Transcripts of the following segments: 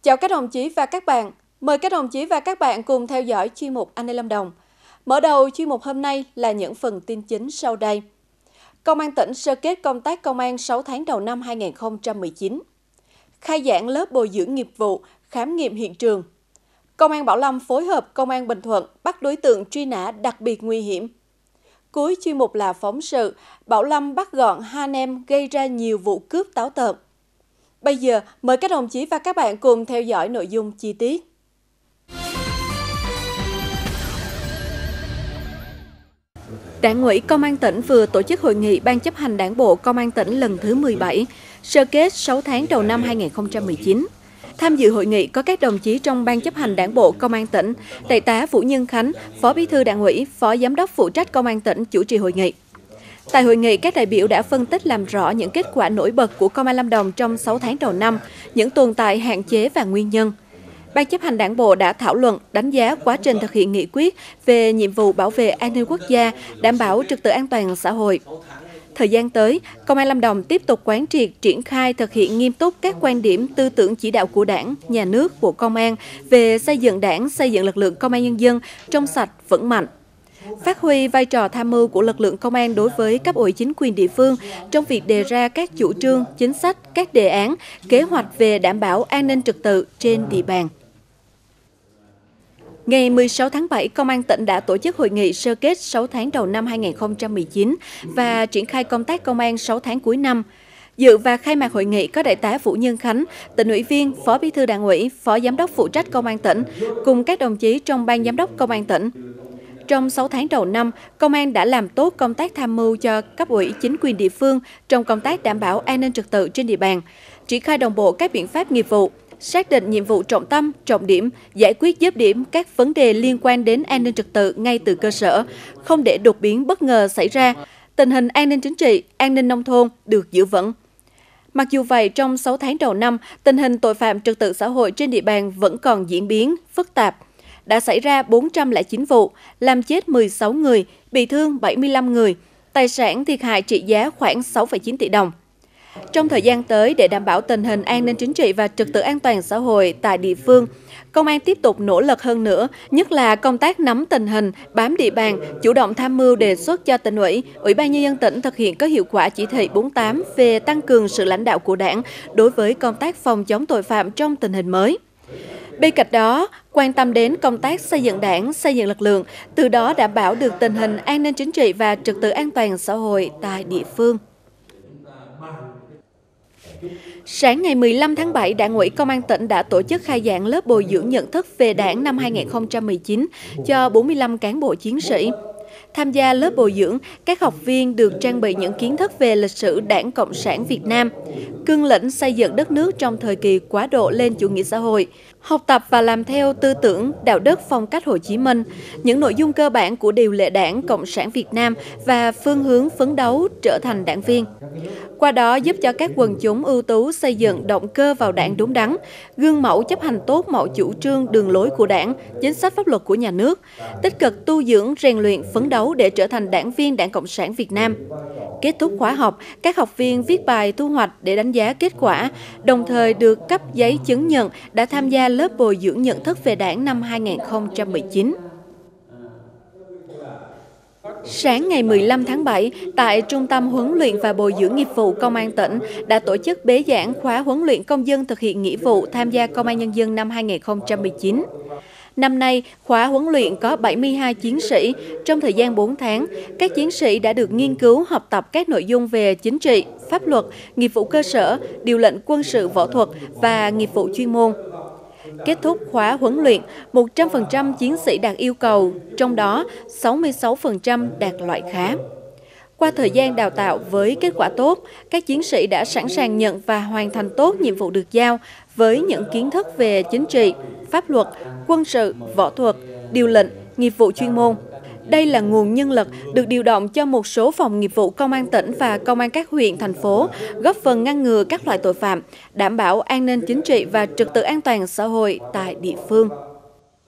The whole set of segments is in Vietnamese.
Chào các đồng chí và các bạn. Mời các đồng chí và các bạn cùng theo dõi chuyên mục An ninh Lâm Đồng. Mở đầu chuyên mục hôm nay là những phần tin chính sau đây. Công an tỉnh sơ kết công tác công an 6 tháng đầu năm 2019. Khai giảng lớp bồi dưỡng nghiệp vụ, khám nghiệm hiện trường. Công an Bảo Lâm phối hợp Công an Bình Thuận bắt đối tượng truy nã đặc biệt nguy hiểm. Cuối chuyên mục là phóng sự, Bảo Lâm bắt gọn 2 anh em gây ra nhiều vụ cướp táo tợn. Bây giờ, mời các đồng chí và các bạn cùng theo dõi nội dung chi tiết. Đảng ủy Công an tỉnh vừa tổ chức hội nghị Ban chấp hành Đảng bộ Công an tỉnh lần thứ 17, sơ kết 6 tháng đầu năm 2019. Tham dự hội nghị có các đồng chí trong Ban chấp hành Đảng bộ Công an tỉnh, Đại tá Vũ Nhân Khánh, Phó Bí thư Đảng ủy, Phó Giám đốc phụ trách Công an tỉnh chủ trì hội nghị. Tại hội nghị, các đại biểu đã phân tích làm rõ những kết quả nổi bật của Công an Lâm Đồng trong 6 tháng đầu năm, những tồn tại, hạn chế và nguyên nhân. Ban chấp hành Đảng bộ đã thảo luận, đánh giá quá trình thực hiện nghị quyết về nhiệm vụ bảo vệ an ninh quốc gia, đảm bảo trật tự an toàn xã hội. Thời gian tới, Công an Lâm Đồng tiếp tục quán triệt, triển khai thực hiện nghiêm túc các quan điểm tư tưởng chỉ đạo của Đảng, Nhà nước, Bộ Công an về xây dựng Đảng, xây dựng lực lượng Công an Nhân dân trong sạch, vững mạnh. Phát huy vai trò tham mưu của lực lượng công an đối với cấp ủy chính quyền địa phương trong việc đề ra các chủ trương, chính sách, các đề án, kế hoạch về đảm bảo an ninh trật tự trên địa bàn. Ngày 16 tháng 7, Công an tỉnh đã tổ chức hội nghị sơ kết 6 tháng đầu năm 2019 và triển khai công tác công an 6 tháng cuối năm. Dự và khai mạc hội nghị có Đại tá Vũ Nhân Khánh, Tỉnh ủy viên, Phó Bí thư Đảng ủy, Phó Giám đốc phụ trách Công an tỉnh, cùng các đồng chí trong Ban Giám đốc Công an tỉnh. Trong 6 tháng đầu năm, Công an đã làm tốt công tác tham mưu cho cấp ủy chính quyền địa phương trong công tác đảm bảo an ninh trật tự trên địa bàn, triển khai đồng bộ các biện pháp nghiệp vụ, xác định nhiệm vụ trọng tâm, trọng điểm, giải quyết dứt điểm các vấn đề liên quan đến an ninh trật tự ngay từ cơ sở, không để đột biến bất ngờ xảy ra, tình hình an ninh chính trị, an ninh nông thôn được giữ vững. Mặc dù vậy, trong 6 tháng đầu năm, tình hình tội phạm trật tự xã hội trên địa bàn vẫn còn diễn biến phức tạp. Đã xảy ra 409 vụ, làm chết 16 người, bị thương 75 người, tài sản thiệt hại trị giá khoảng 6,9 tỷ đồng. Trong thời gian tới, để đảm bảo tình hình an ninh chính trị và trật tự an toàn xã hội tại địa phương, Công an tiếp tục nỗ lực hơn nữa, nhất là công tác nắm tình hình, bám địa bàn, chủ động tham mưu đề xuất cho Tỉnh ủy, Ủy ban Nhân dân tỉnh thực hiện có hiệu quả chỉ thị 48 về tăng cường sự lãnh đạo của Đảng đối với công tác phòng chống tội phạm trong tình hình mới. Bên cạnh đó, quan tâm đến công tác xây dựng Đảng, xây dựng lực lượng, từ đó đảm bảo được tình hình an ninh chính trị và trật tự an toàn xã hội tại địa phương. Sáng ngày 15 tháng 7, Đảng ủy Công an tỉnh đã tổ chức khai giảng lớp bồi dưỡng nhận thức về Đảng năm 2019 cho 45 cán bộ chiến sĩ. Tham gia lớp bồi dưỡng, các học viên được trang bị những kiến thức về lịch sử Đảng Cộng sản Việt Nam, cương lĩnh xây dựng đất nước trong thời kỳ quá độ lên chủ nghĩa xã hội, học tập và làm theo tư tưởng, đạo đức phong cách Hồ Chí Minh, những nội dung cơ bản của điều lệ Đảng Cộng sản Việt Nam và phương hướng phấn đấu trở thành đảng viên. Qua đó giúp cho các quần chúng ưu tú xây dựng động cơ vào Đảng đúng đắn, gương mẫu chấp hành tốt mọi chủ trương đường lối của Đảng, chính sách pháp luật của nhà nước, tích cực tu dưỡng, rèn luyện, phấn đấu để trở thành đảng viên Đảng Cộng sản Việt Nam. Kết thúc khóa học, các học viên viết bài thu hoạch để đánh giá kết quả, đồng thời được cấp giấy chứng nhận đã tham gia lớp bồi dưỡng nhận thức về Đảng năm 2019. Sáng ngày 15 tháng 7, tại Trung tâm Huấn luyện và Bồi dưỡng nghiệp vụ Công an tỉnh đã tổ chức bế giảng khóa huấn luyện công dân thực hiện nghĩa vụ tham gia Công an Nhân dân năm 2019. Năm nay, khóa huấn luyện có 72 chiến sĩ. Trong thời gian 4 tháng, các chiến sĩ đã được nghiên cứu học tập các nội dung về chính trị, pháp luật, nghiệp vụ cơ sở, điều lệnh quân sự võ thuật và nghiệp vụ chuyên môn. Kết thúc khóa huấn luyện, 100% chiến sĩ đạt yêu cầu, trong đó 66% đạt loại khá. Qua thời gian đào tạo với kết quả tốt, các chiến sĩ đã sẵn sàng nhận và hoàn thành tốt nhiệm vụ được giao với những kiến thức về chính trị, pháp luật, quân sự, võ thuật, điều lệnh, nghiệp vụ chuyên môn. Đây là nguồn nhân lực được điều động cho một số phòng nghiệp vụ Công an tỉnh và Công an các huyện, thành phố, góp phần ngăn ngừa các loại tội phạm, đảm bảo an ninh chính trị và trật tự an toàn xã hội tại địa phương.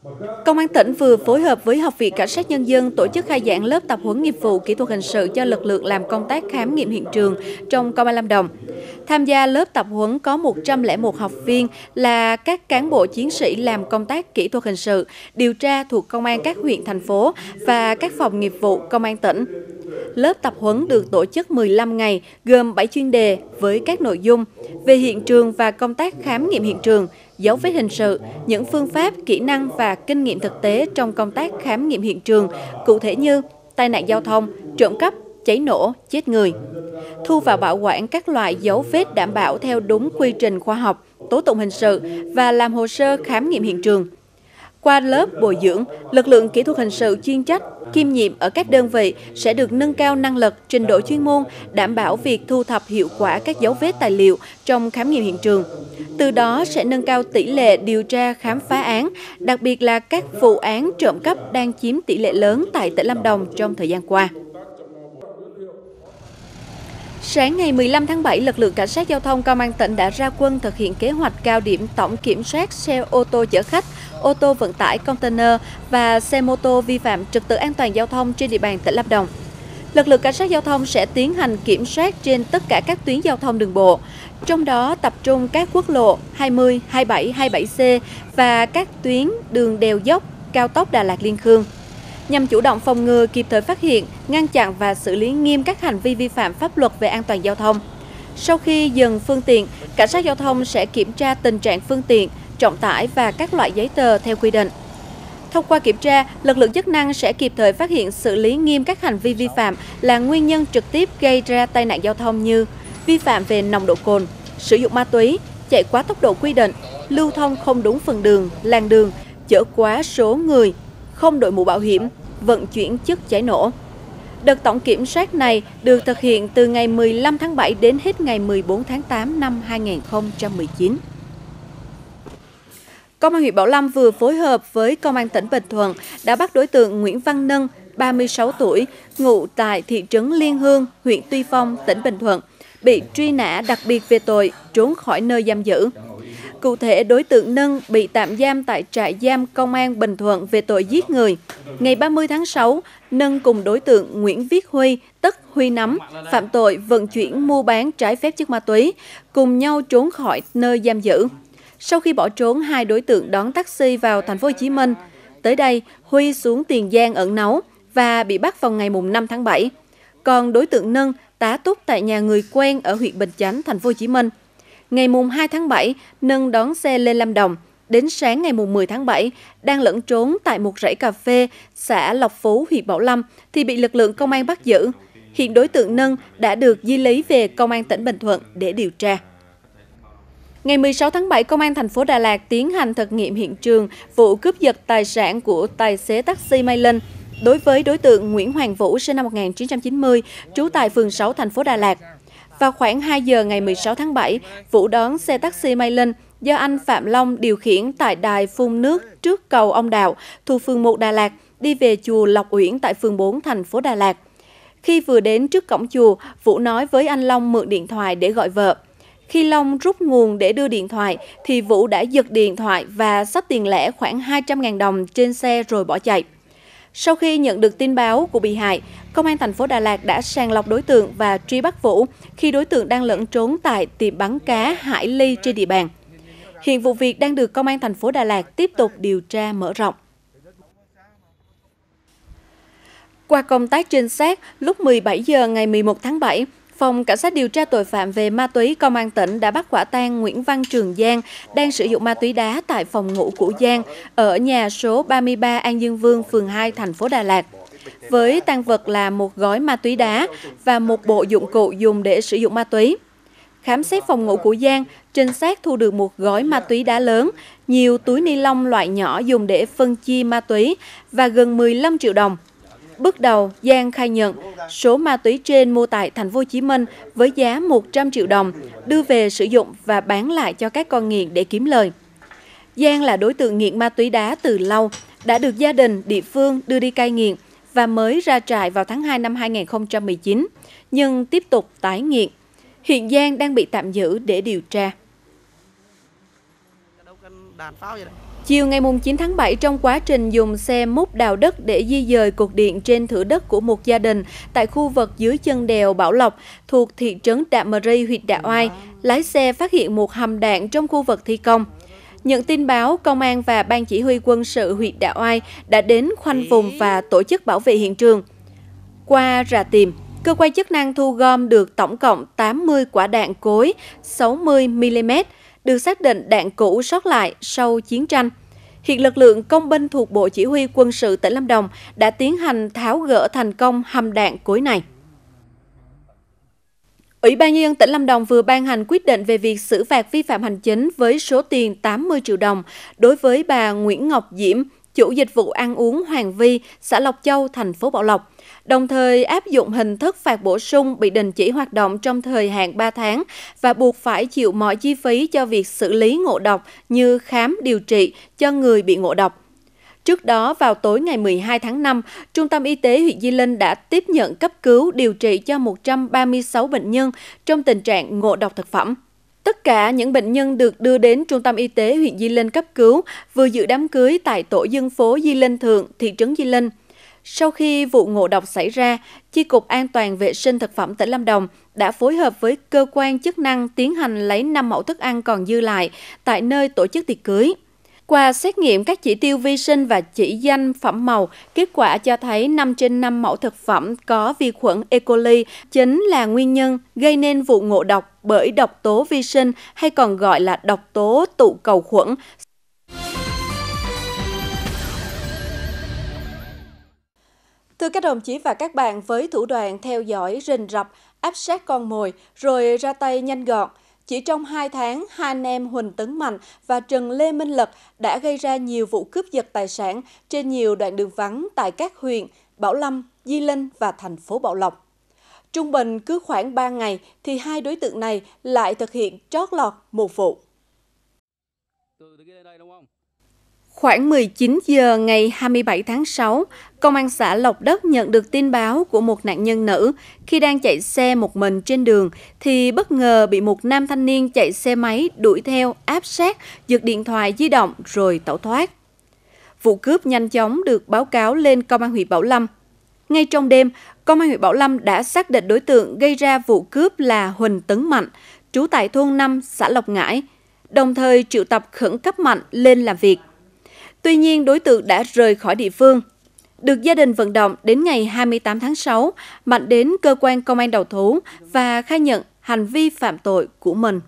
Công an tỉnh vừa phối hợp với Học viện Cảnh sát Nhân dân tổ chức khai giảng lớp tập huấn nghiệp vụ kỹ thuật hình sự cho lực lượng làm công tác khám nghiệm hiện trường trong Công an Lâm Đồng. Tham gia lớp tập huấn có 101 học viên là các cán bộ chiến sĩ làm công tác kỹ thuật hình sự, điều tra thuộc Công an các huyện, thành phố và các phòng nghiệp vụ Công an tỉnh. Lớp tập huấn được tổ chức 15 ngày, gồm 7 chuyên đề với các nội dung về hiện trường và công tác khám nghiệm hiện trường, dấu vết hình sự, những phương pháp, kỹ năng và kinh nghiệm thực tế trong công tác khám nghiệm hiện trường, cụ thể như tai nạn giao thông, trộm cắp, cháy nổ, chết người. Thu và bảo quản các loại dấu vết đảm bảo theo đúng quy trình khoa học, tố tụng hình sự và làm hồ sơ khám nghiệm hiện trường. Qua lớp bồi dưỡng, lực lượng kỹ thuật hình sự chuyên trách, kiêm nhiệm ở các đơn vị sẽ được nâng cao năng lực, trình độ chuyên môn, đảm bảo việc thu thập hiệu quả các dấu vết tài liệu trong khám nghiệm hiện trường. Từ đó sẽ nâng cao tỷ lệ điều tra khám phá án, đặc biệt là các vụ án trộm cắp đang chiếm tỷ lệ lớn tại tỉnh Lâm Đồng trong thời gian qua. Sáng ngày 15 tháng 7, lực lượng Cảnh sát Giao thông Công an tỉnh đã ra quân thực hiện kế hoạch cao điểm tổng kiểm soát xe ô tô chở khách, ô tô vận tải container và xe mô tô vi phạm trật tự an toàn giao thông trên địa bàn tỉnh Lâm Đồng. Lực lượng Cảnh sát Giao thông sẽ tiến hành kiểm soát trên tất cả các tuyến giao thông đường bộ, trong đó tập trung các quốc lộ 20, 27, 27C và các tuyến đường đèo dốc, cao tốc Đà Lạt - Liên Khương, nhằm chủ động phòng ngừa, kịp thời phát hiện, ngăn chặn và xử lý nghiêm các hành vi vi phạm pháp luật về an toàn giao thông. Sau khi dừng phương tiện, Cảnh sát Giao thông sẽ kiểm tra tình trạng phương tiện, trọng tải và các loại giấy tờ theo quy định. Thông qua kiểm tra, lực lượng chức năng sẽ kịp thời phát hiện, xử lý nghiêm các hành vi vi phạm là nguyên nhân trực tiếp gây ra tai nạn giao thông như vi phạm về nồng độ cồn, sử dụng ma túy, chạy quá tốc độ quy định, lưu thông không đúng phần đường, làn đường, chở quá số người, không đội mũ bảo hiểm, vận chuyển chất cháy nổ. Đợt tổng kiểm soát này được thực hiện từ ngày 15 tháng 7 đến hết ngày 14 tháng 8 năm 2019. Công an huyện Bảo Lâm vừa phối hợp với Công an tỉnh Bình Thuận đã bắt đối tượng Nguyễn Văn Nâng, 36 tuổi, ngụ tại thị trấn Liên Hương, huyện Tuy Phong, tỉnh Bình Thuận, bị truy nã đặc biệt về tội trốn khỏi nơi giam giữ. Cụ thể, đối tượng Nâng bị tạm giam tại trại giam Công an Bình Thuận về tội giết người. Ngày 30 tháng 6, Nâng cùng đối tượng Nguyễn Viết Huy, tức Huy Nắm, phạm tội vận chuyển mua bán trái phép chất ma túy, cùng nhau trốn khỏi nơi giam giữ. Sau khi bỏ trốn, hai đối tượng đón taxi vào thành phố Hồ Chí Minh. Tới đây, Huy xuống Tiền Giang ẩn náu và bị bắt vào ngày 5 tháng 7. Còn đối tượng Nâng tá túc tại nhà người quen ở huyện Bình Chánh, thành phố Hồ Chí Minh. Ngày 2 tháng 7, Nâng đón xe lên Lâm Đồng. Đến sáng ngày 10 tháng 7, đang lẫn trốn tại một rẫy cà phê xã Lộc Phú, huyện Bảo Lâm thì bị lực lượng công an bắt giữ. Hiện đối tượng Nâng đã được di lý về Công an tỉnh Bình Thuận để điều tra. Ngày 16 tháng 7, Công an thành phố Đà Lạt tiến hành thực nghiệm hiện trường vụ cướp giật tài sản của tài xế taxi Mai Linh đối với đối tượng Nguyễn Hoàng Vũ, sinh năm 1990, trú tại phường 6, thành phố Đà Lạt. Vào khoảng 2 giờ ngày 16 tháng 7, Vũ đón xe taxi Mai Linh do anh Phạm Long điều khiển tại đài phun nước trước cầu Ông Đạo, thuộc phường 1 Đà Lạt, đi về chùa Lộc Uyển tại phường 4, thành phố Đà Lạt. Khi vừa đến trước cổng chùa, Vũ nói với anh Long mượn điện thoại để gọi vợ. Khi Long rút nguồn để đưa điện thoại, thì Vũ đã giật điện thoại và xách tiền lẻ khoảng 200.000 đồng trên xe rồi bỏ chạy. Sau khi nhận được tin báo của bị hại, Công an thành phố Đà Lạt đã sàng lọc đối tượng và truy bắt Vũ khi đối tượng đang lẫn trốn tại tiệm bắn cá Hải Ly trên địa bàn. Hiện vụ việc đang được Công an thành phố Đà Lạt tiếp tục điều tra mở rộng. Qua công tác trinh sát, lúc 17 giờ ngày 11 tháng 7, Phòng Cảnh sát điều tra tội phạm về ma túy Công an tỉnh đã bắt quả tang Nguyễn Văn Trường Giang đang sử dụng ma túy đá tại phòng ngủ của Giang ở nhà số 33 An Dương Vương, phường 2, thành phố Đà Lạt. Với tang vật là một gói ma túy đá và một bộ dụng cụ dùng để sử dụng ma túy. Khám xét phòng ngủ của Giang, trinh sát thu được một gói ma túy đá lớn, nhiều túi ni lông loại nhỏ dùng để phân chia ma túy và gần 15 triệu đồng. Bước đầu, Giang khai nhận số ma túy trên mua tại thành phố Hồ Chí Minh với giá 100 triệu đồng, đưa về sử dụng và bán lại cho các con nghiện để kiếm lời. Giang là đối tượng nghiện ma túy đá từ lâu, đã được gia đình, địa phương đưa đi cai nghiện và mới ra trại vào tháng 2 năm 2019, nhưng tiếp tục tái nghiện. Hiện Giang đang bị tạm giữ để điều tra. Chiều ngày 9 tháng 7, trong quá trình dùng xe múc đào đất để di dời cột điện trên thửa đất của một gia đình tại khu vực dưới chân đèo Bảo Lộc thuộc thị trấn Đạ Mờ Ri, huyện Đạ Oai, lái xe phát hiện một hầm đạn trong khu vực thi công. Nhận tin báo, Công an và Ban Chỉ huy quân sự huyện Đạ Oai đã đến khoanh vùng và tổ chức bảo vệ hiện trường. Qua rà tìm, cơ quan chức năng thu gom được tổng cộng 80 quả đạn cối 60mm, được xác định đạn cũ sót lại sau chiến tranh. Hiện lực lượng công binh thuộc Bộ Chỉ huy quân sự tỉnh Lâm Đồng đã tiến hành tháo gỡ thành công hầm đạn cối này. Ủy ban Nhân dân tỉnh Lâm Đồng vừa ban hành quyết định về việc xử phạt vi phạm hành chính với số tiền 80 triệu đồng đối với bà Nguyễn Ngọc Diễm, chủ dịch vụ ăn uống Hoàng Vi, xã Lộc Châu, thành phố Bảo Lộc, đồng thời áp dụng hình thức phạt bổ sung bị đình chỉ hoạt động trong thời hạn 3 tháng và buộc phải chịu mọi chi phí cho việc xử lý ngộ độc như khám điều trị cho người bị ngộ độc. Trước đó, vào tối ngày 12 tháng 5, Trung tâm Y tế huyện Di Linh đã tiếp nhận cấp cứu điều trị cho 136 bệnh nhân trong tình trạng ngộ độc thực phẩm. Tất cả những bệnh nhân được đưa đến Trung tâm Y tế huyện Di Linh cấp cứu vừa dự đám cưới tại tổ dân phố Di Linh Thượng, thị trấn Di Linh. Sau khi vụ ngộ độc xảy ra, Chi cục An toàn vệ sinh thực phẩm tỉnh Lâm Đồng đã phối hợp với cơ quan chức năng tiến hành lấy 5 mẫu thức ăn còn dư lại tại nơi tổ chức tiệc cưới. Qua xét nghiệm các chỉ tiêu vi sinh và chỉ danh phẩm màu, kết quả cho thấy 5 trên 5 mẫu thực phẩm có vi khuẩn E. coli chính là nguyên nhân gây nên vụ ngộ độc bởi độc tố vi sinh hay còn gọi là độc tố tụ cầu khuẩn. Thưa các đồng chí và các bạn, với thủ đoạn theo dõi rình rập, áp sát con mồi rồi ra tay nhanh gọn, chỉ trong 2 tháng, hai anh em Huỳnh Tấn Mạnh và Trần Lê Minh Lật đã gây ra nhiều vụ cướp giật tài sản trên nhiều đoạn đường vắng tại các huyện Bảo Lâm, Di Linh và thành phố Bảo Lộc. Trung bình cứ khoảng 3 ngày thì hai đối tượng này lại thực hiện trót lọt một vụ. Khoảng 19 giờ ngày 27 tháng 6, Công an xã Lộc Đất nhận được tin báo của một nạn nhân nữ khi đang chạy xe một mình trên đường thì bất ngờ bị một nam thanh niên chạy xe máy đuổi theo, áp sát, giật điện thoại di động rồi tẩu thoát. Vụ cướp nhanh chóng được báo cáo lên Công an huyện Bảo Lâm. Ngay trong đêm, Công an huyện Bảo Lâm đã xác định đối tượng gây ra vụ cướp là Huỳnh Tấn Mạnh, trú tại thôn 5, xã Lộc Ngãi, đồng thời triệu tập khẩn cấp Mạnh lên làm việc. Tuy nhiên, đối tượng đã rời khỏi địa phương. Được gia đình vận động, đến ngày 28 tháng 6, Mạnh đến cơ quan công an đầu thú và khai nhận hành vi phạm tội của mình.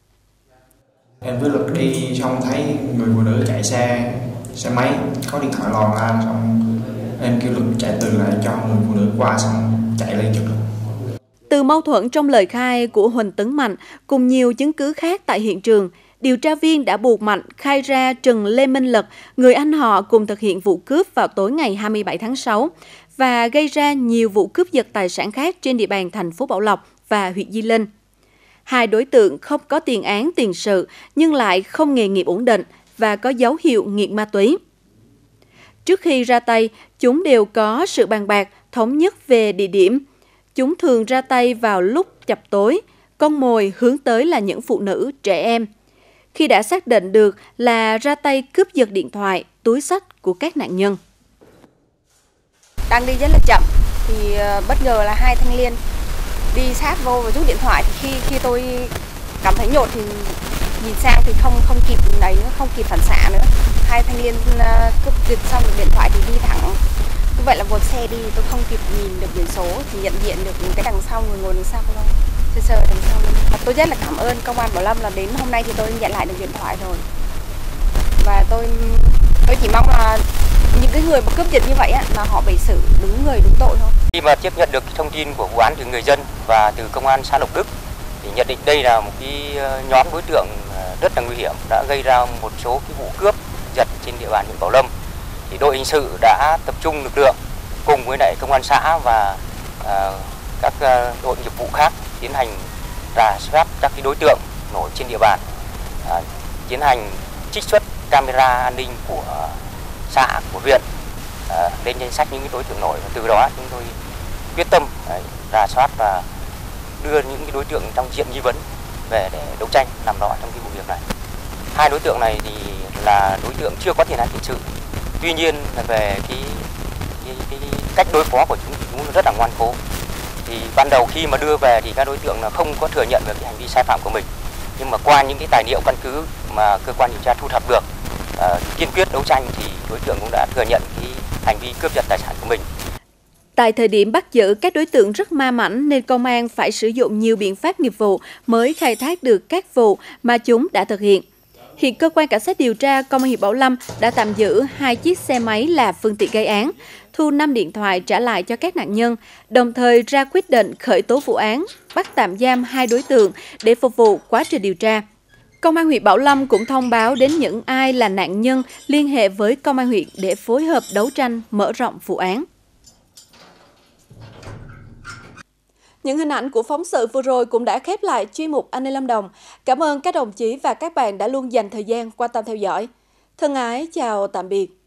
Em với Lực đi xong thấy người phụ nữ chạy xe máy, có điện thoại lòn ra, xong em kêu Lực chạy từ lại cho người phụ nữ qua, xong chạy lên giật. Từ mâu thuẫn trong lời khai của Huỳnh Tấn Mạnh cùng nhiều chứng cứ khác tại hiện trường, điều tra viên đã buộc Mạnh khai ra Trần Lê Minh Lật, người anh họ cùng thực hiện vụ cướp vào tối ngày 27 tháng 6 và gây ra nhiều vụ cướp giật tài sản khác trên địa bàn thành phố Bảo Lộc và huyện Di Linh. Hai đối tượng không có tiền án tiền sự nhưng lại không nghề nghiệp ổn định và có dấu hiệu nghiện ma túy. Trước khi ra tay, chúng đều có sự bàn bạc thống nhất về địa điểm. Chúng thường ra tay vào lúc chập tối, con mồi hướng tới là những phụ nữ, trẻ em. Khi đã xác định được là ra tay cướp giật điện thoại, túi xách của các nạn nhân. Đang đi rất là chậm thì bất ngờ là hai thanh niên đi sát vô và rút điện thoại, thì khi tôi cảm thấy nhột thì nhìn sang thì không kịp đấy nữa, không kịp phản xạ nữa. Hai thanh niên cướp giật xong được điện thoại thì đi thẳng. Như vậy là vượt xe đi, tôi không kịp nhìn được biển số thì nhận diện được cái đằng sau, người ngồi đằng sau không? Sơ đằng sau. Tôi rất là cảm ơn Công an Bảo Lâm là đến hôm nay thì tôi nhận lại được điện thoại rồi. Và tôi chỉ mong là những cái người mà cướp giật như vậy á, là họ phải xử đúng người đúng tội thôi. Khi mà tiếp nhận được thông tin của vụ án từ người dân và từ Công an xã Lộc Đức thì nhận định đây là một cái nhóm đối tượng rất là nguy hiểm đã gây ra một số cái vụ cướp giật trên địa bàn huyện Bảo Lâm. Thì đội hình sự đã tập trung lực lượng cùng với lại Công an xã và các đội nghiệp vụ khác tiến hành rà soát các cái đối tượng nổi trên địa bàn, tiến hành trích xuất camera an ninh của xã, của huyện lên danh sách những cái đối tượng nổi, và từ đó chúng tôi quyết tâm rà soát và đưa những cái đối tượng trong diện nghi vấn về để đấu tranh làm rõ trong cái vụ việc này. Hai đối tượng này thì là đối tượng chưa có tiền án tiền sự. Tuy nhiên là về cái cách đối phó của chúng rất là ngoan cố. Thì ban đầu khi mà đưa về thì các đối tượng là không có thừa nhận về cái hành vi sai phạm của mình. Nhưng mà qua những cái tài liệu căn cứ mà cơ quan điều tra thu thập được, kiên quyết đấu tranh thì đối tượng cũng đã thừa nhận cái hành vi cướp giật tài sản của mình. Tại thời điểm bắt giữ, các đối tượng rất ma mãnh nên công an phải sử dụng nhiều biện pháp nghiệp vụ mới khai thác được các vụ mà chúng đã thực hiện. Hiện cơ quan cảnh sát điều tra Công an huyện Bảo Lâm đã tạm giữ 2 chiếc xe máy là phương tiện gây án, thu 5 điện thoại trả lại cho các nạn nhân, đồng thời ra quyết định khởi tố vụ án, bắt tạm giam 2 đối tượng để phục vụ quá trình điều tra. Công an huyện Bảo Lâm cũng thông báo đến những ai là nạn nhân liên hệ với Công an huyện để phối hợp đấu tranh mở rộng vụ án. Những hình ảnh của phóng sự vừa rồi cũng đã khép lại chuyên mục An ninh Lâm Đồng. Cảm ơn các đồng chí và các bạn đã luôn dành thời gian quan tâm theo dõi. Thân ái chào tạm biệt.